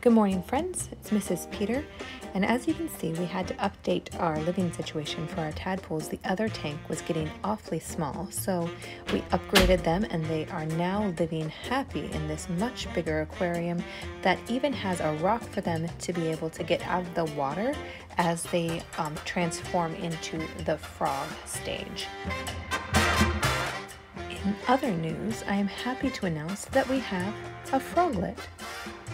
Good morning, friends. It's Mrs. Peter, and as you can see, we had to update our living situation for our tadpoles. The other tank was getting awfully small, so we upgraded them, and they are now living happy in this much bigger aquarium that even has a rock for them to be able to get out of the water as they transform into the frog stage. In other news, I am happy to announce that we have a froglet.